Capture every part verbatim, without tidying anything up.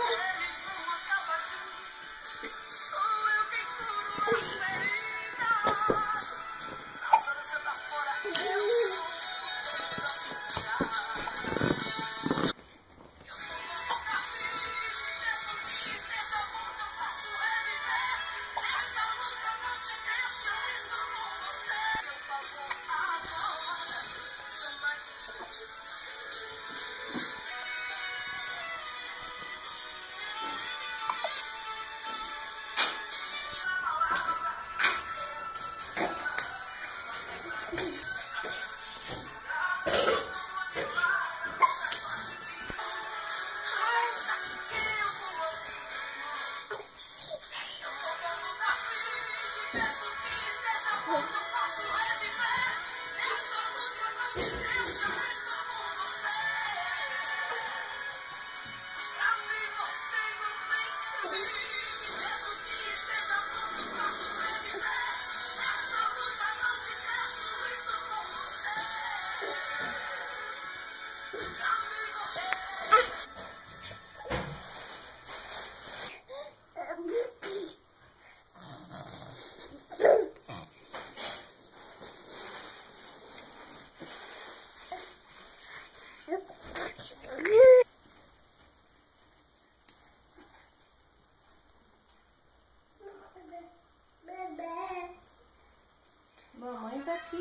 Mamãe tá aqui.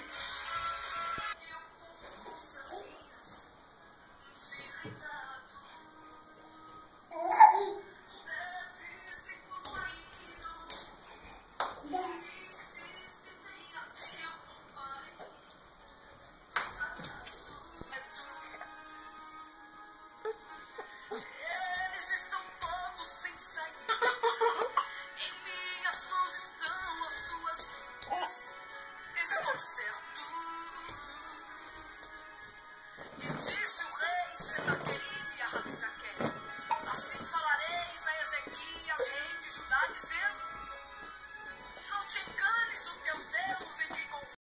Disse o rei, Senaqueribe e a Rabisaque: assim falareis a Ezequias, rei de Judá, dizendo: não te enganes, o teu Deus em quem confia.